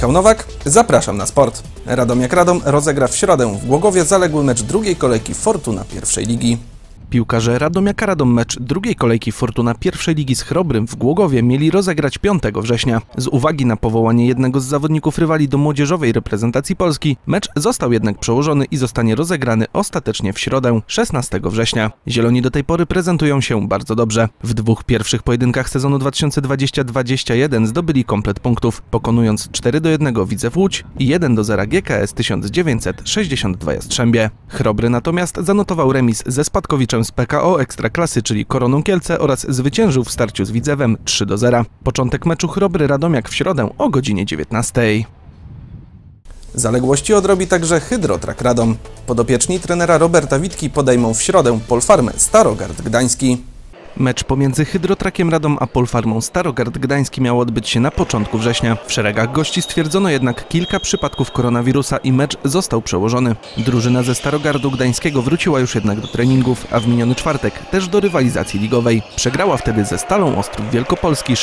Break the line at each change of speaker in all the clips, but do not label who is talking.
Michał Nowak, zapraszam na sport. Radomiak Radom rozegra w środę w Głogowie zaległy mecz drugiej kolejki Fortuna pierwszej ligi. Piłkarze Radomiaka Radom mecz drugiej kolejki Fortuna pierwszej ligi z Chrobrym w Głogowie mieli rozegrać 5 września. Z uwagi na powołanie jednego z zawodników rywali do młodzieżowej reprezentacji Polski, mecz został jednak przełożony i zostanie rozegrany ostatecznie w środę 16 września. Zieloni do tej pory prezentują się bardzo dobrze. W dwóch pierwszych pojedynkach sezonu 2020-21 zdobyli komplet punktów, pokonując 4-1 Widzew Łódź i 1-0 GKS 1962 Jastrzębie. Chrobry natomiast zanotował remis ze spadkowiczem z PKO Ekstraklasy, czyli Koroną Kielce, oraz zwyciężył w starciu z Widzewem 3-0. Początek meczu Chrobry Radomiak w środę o godzinie 19. Zaległości odrobi także Hydrotrak Radom. Podopieczni trenera Roberta Witki podejmą w środę Polfarmę Starogard Gdański. Mecz pomiędzy Hydrotrakiem Radom a Polfarmą Starogard Gdański miał odbyć się na początku września. W szeregach gości stwierdzono jednak kilka przypadków koronawirusa i mecz został przełożony. Drużyna ze Starogardu Gdańskiego wróciła już jednak do treningów, a w miniony czwartek też do rywalizacji ligowej. Przegrała wtedy ze Stalą Ostrów Wielkopolski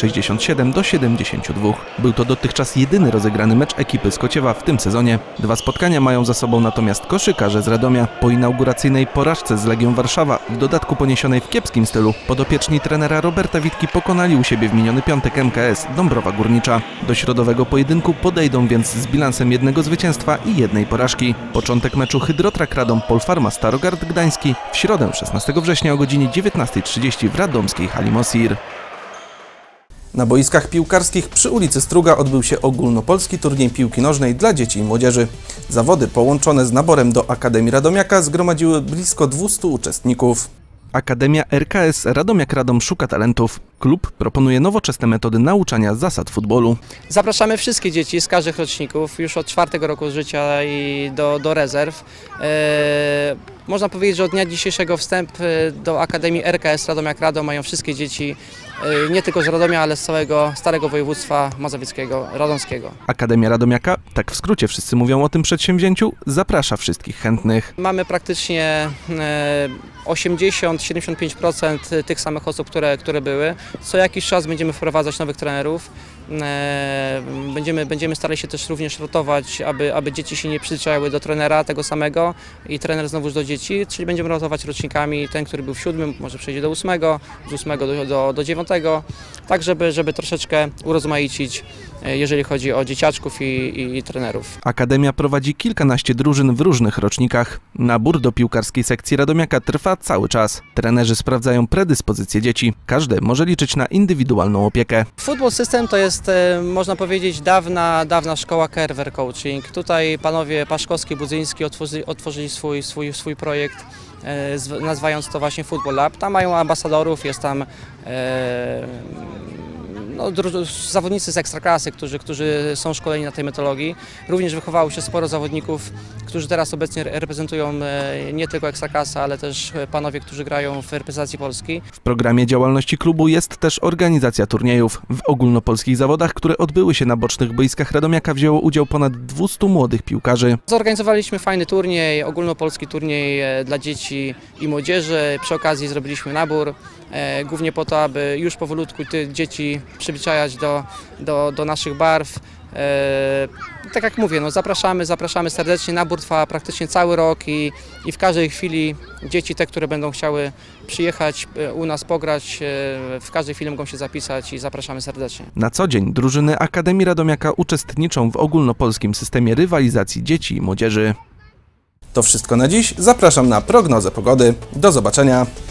67-72. Był to dotychczas jedyny rozegrany mecz ekipy z Kociewa w tym sezonie. 2 spotkania mają za sobą natomiast koszykarze z Radomia. Po inauguracyjnej porażce z Legią Warszawa, w dodatku poniesionej w kiepskim stylu, podopieczni trenera Roberta Witki pokonali u siebie w miniony piątek MKS Dąbrowa Górnicza. Do środowego pojedynku podejdą więc z bilansem 1 zwycięstwa i 1 porażki. Początek meczu Hydrotrak Radom Polfarma Starogard Gdański w środę 16 września o godzinie 19:30 w radomskiej hali Mosir. Na boiskach piłkarskich przy ulicy Struga odbył się ogólnopolski turniej piłki nożnej dla dzieci i młodzieży. Zawody połączone z naborem do Akademii Radomiaka zgromadziły blisko 200 uczestników. Akademia RKS Radomiak Radom szuka talentów. Klub proponuje nowoczesne metody nauczania zasad futbolu.
Zapraszamy wszystkie dzieci z każdych roczników, już od 4 roku życia i do rezerw. Można powiedzieć, że od dnia dzisiejszego wstęp do Akademii RKS Radomiak Radom mają wszystkie dzieci, nie tylko z Radomia, ale z całego starego województwa mazowieckiego, radomskiego.
Akademia Radomiaka, tak w skrócie wszyscy mówią o tym przedsięwzięciu, zaprasza wszystkich chętnych.
Mamy praktycznie 80-75% tych samych osób, które były. Co jakiś czas będziemy wprowadzać nowych trenerów. Będziemy starali się też również rotować, aby dzieci się nie przyzwyczaiły do trenera tego samego i trener znowuż do dzieci, czyli będziemy rotować rocznikami. Ten, który był w 7, może przejdzie do 8, z 8 do 9, tak żeby troszeczkę urozmaicić, jeżeli chodzi o dzieciaczków i trenerów.
Akademia prowadzi kilkanaście drużyn w różnych rocznikach. Nabór do piłkarskiej sekcji Radomiaka trwa cały czas. Trenerzy sprawdzają predyspozycje dzieci. Każdy może liczyć na indywidualną opiekę.
Football System to jest, można powiedzieć, dawna szkoła Kerwer Coaching. Tutaj panowie Paszkowski, Budzyński otworzyli swój projekt, nazywając to właśnie Football Lab. Tam mają ambasadorów, jest tam zawodnicy z Ekstraklasy, którzy są szkoleni na tej metodologii. Również wychowało się sporo zawodników, którzy teraz obecnie reprezentują nie tylko Ekstraklasę, ale też panowie, którzy grają w reprezentacji Polski.
W programie działalności klubu jest też organizacja turniejów. W ogólnopolskich zawodach, które odbyły się na bocznych boiskach Radomiaka, wzięło udział ponad 200 młodych piłkarzy.
Zorganizowaliśmy fajny turniej, ogólnopolski turniej dla dzieci i młodzieży. Przy okazji zrobiliśmy nabór, głównie po to, aby już powolutku te dzieci przyzwyczajać do naszych barw. Tak jak mówię, zapraszamy serdecznie. Nabór trwa praktycznie cały rok i w każdej chwili dzieci, te, które będą chciały przyjechać u nas pograć, w każdej chwili mogą się zapisać i zapraszamy serdecznie.
Na co dzień drużyny Akademii Radomiaka uczestniczą w ogólnopolskim systemie rywalizacji dzieci i młodzieży. To wszystko na dziś. Zapraszam na prognozę pogody. Do zobaczenia.